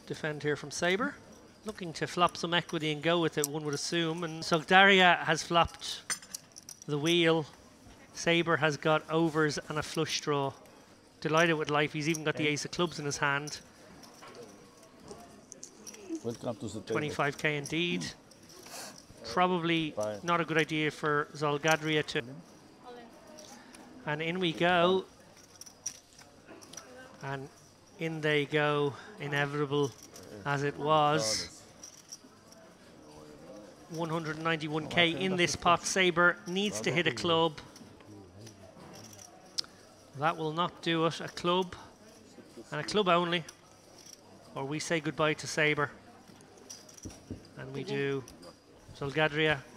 defend here from Sabre. Looking to flop some equity and go with it, one would assume. And Sogdaria has flopped the wheel. Sabre has got overs and a flush draw. Delighted with life. He's even got the ace of clubs in his hand. Welcome to the 25k indeed. Probably not a good idea for Zolgadria to. And in we go. And in they go, inevitable as it was. 191k in this pot. Sabre needs to hit a club. That will not do it. A club, and a club only. Or we say goodbye to Sabre. And we do. Zolgadria